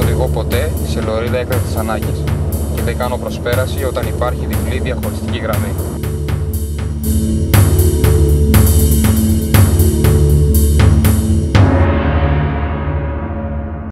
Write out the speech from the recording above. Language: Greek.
οδηγώ ποτέ σε λωρίδα έκτακτης ανάγκης και δεν κάνω προσπέραση όταν υπάρχει διπλή διαχωριστική γραμμή.